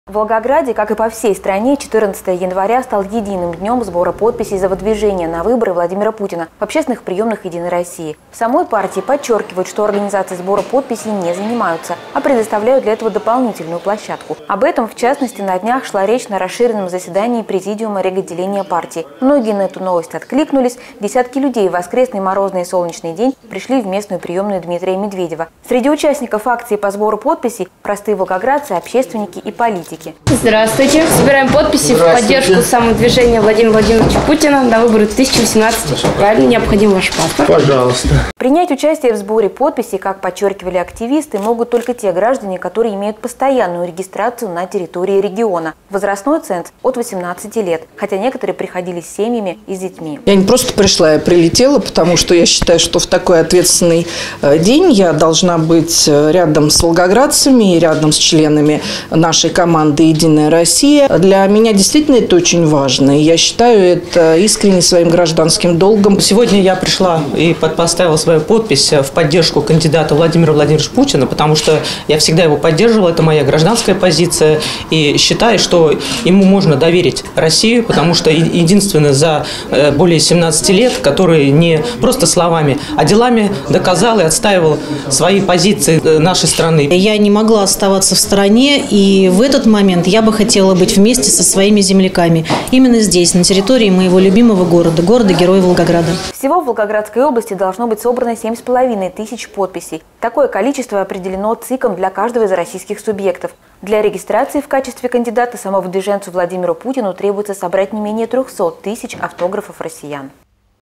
В Волгограде, как и по всей стране, 14 января стал единым днем сбора подписей за выдвижение на выборы Владимира Путина в общественных приемных «Единой России». В самой партии подчеркивают, что организацией сбора подписей не занимаются, а предоставляют для этого дополнительную площадку. Об этом, в частности, на днях шла речь на расширенном заседании Президиума реготделения партии. Многие на эту новость откликнулись. Десятки людей в воскресный морозный и солнечный день пришли в местную приемную Дмитрия Медведева. Среди участников акции по сбору подписей простые волгоградцы, общественники и политики. Здравствуйте. Собираем подписи в поддержку самодвижения Владимира Владимировича Путина на выборы 2018. Правильно, необходим ваш паспорт. Пожалуйста. Принять участие в сборе подписей, как подчеркивали активисты, могут только те граждане, которые имеют постоянную регистрацию на территории региона. Возрастной ценз от 18 лет, хотя некоторые приходили с семьями и с детьми. Я не просто пришла, я прилетела, потому что я считаю, что в такой ответственный день я должна быть рядом с волгоградцами и рядом с членами нашей команды «Единая Россия». Для меня действительно это очень важно. И я считаю это искренне своим гражданским долгом. Сегодня я пришла и поставила свою подпись в поддержку кандидата Владимира Владимировича Путина, потому что я всегда его поддерживала. Это моя гражданская позиция. И считаю, что ему можно доверить Россию, потому что единственный за более 17 лет, который не просто словами, а делами доказал и отстаивал свои позиции нашей страны. Я не могла оставаться в стороне, и в этот момент я бы хотела быть вместе со своими земляками. Именно здесь, на территории моего любимого города-героя Волгограда. Всего в Волгоградской области должно быть собрано 7,5 тысяч подписей. Такое количество определено ЦИКом для каждого из российских субъектов. Для регистрации в качестве кандидата самовыдвиженцу Владимиру Путину требуется собрать не менее 300 тысяч автографов россиян.